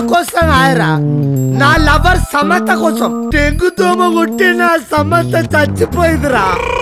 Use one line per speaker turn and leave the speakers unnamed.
కోసం ఆయరా, నా లవర్ సమత కోసం. డెంగు దోమ కొట్టి నా సమత చచ్చిపోయిందిరా.